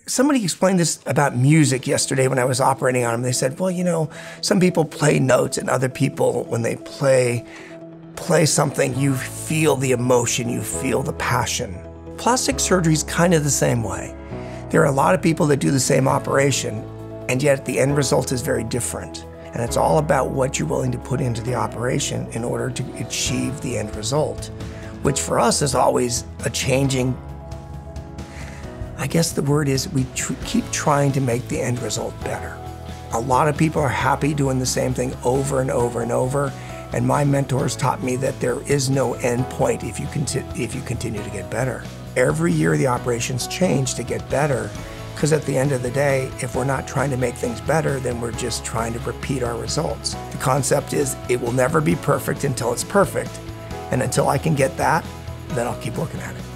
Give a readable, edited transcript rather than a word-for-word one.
Somebody explained this about music yesterday when I was operating on them. They said, well, you know, some people play notes and other people, when they play something, you feel the emotion, you feel the passion. Plastic surgery is kind of the same way. There are a lot of people that do the same operation, and yet the end result is very different. And it's all about what you're willing to put into the operation in order to achieve the end result, which for us is always a changing. I guess the word is we keep trying to make the end result better. A lot of people are happy doing the same thing over and over and over, and my mentors taught me that there is no end point if you continue to get better. Every year the operations change to get better, because at the end of the day, if we're not trying to make things better, then we're just trying to repeat our results. The concept is it will never be perfect until it's perfect, and until I can get that, then I'll keep working at it.